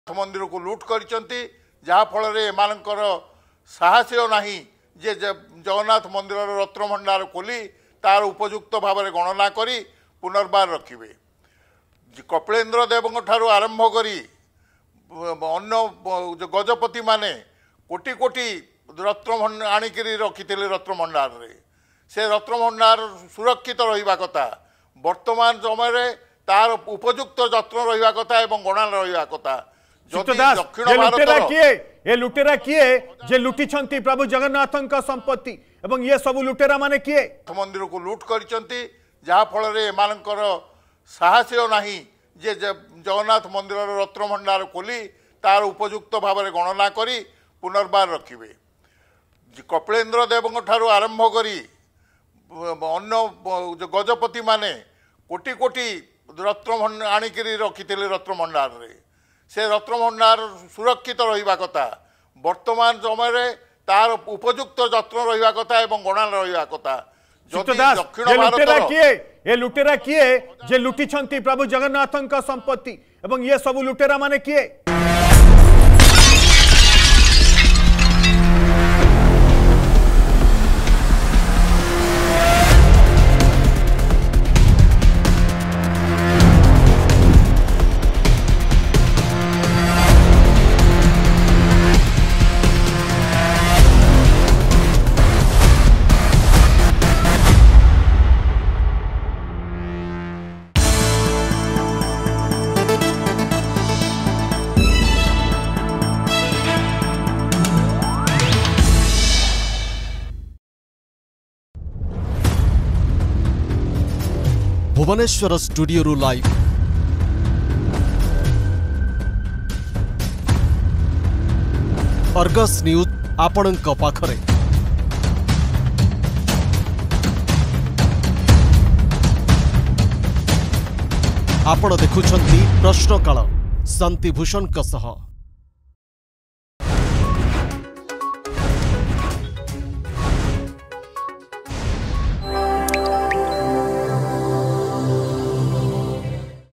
मंदिर को लुट कर फल एमानकर साहस नहीं जे जगन्नाथ मंदिर रत्न भंडार खोली तार उपयुक्त भाव में गणना करी पुनर्बार रखिबे। कपिलेन्द्र देव ठारू आरंभ करी अन्य गजपति माने कोटी कोटी रत्न आणिकी रखी रत्न भंडार रे से रत्न भंडार सुरक्षित रहिबा कथा वर्तमान समय तार उपयुक्त जत्न रहिबा कथा एवं गणना रहिबा कथा। ये लुटेरा किए जे लुटी प्रभु जगन्नाथ संपत्ति एवं ये सब लुटेरा माने किए मंदिर को लुट कर फल एमानकर साहस नहीं जे जगन्नाथ मंदिर रत्न भंडार खोली तार उपयुक्त भाव में गणना करी पुनर्बार रखिबे। कपिलेन्द्र देव ठारू आरंभ करी अन्य गजपति माने कोटी कोटी रत्न आणिकी रखी रत्न भंडार रे से रत्न भंडार सुरक्षित रहिबा कथा वर्तमान समय तार उपयुक्त जत्न रहिबा कथा एवं गणना रहिबा कथा। ये लुटेरा किए जे लुटी प्रभु जगन्नाथ संपत्ति एवं ये सब लुटेरा माने किए भुवनेश्वर स्टूडियो रु लाइव अर्गस न्यूज आपणक पाखरे। आपण देखुछंती प्रश्नकाल शांतिभूषण सह।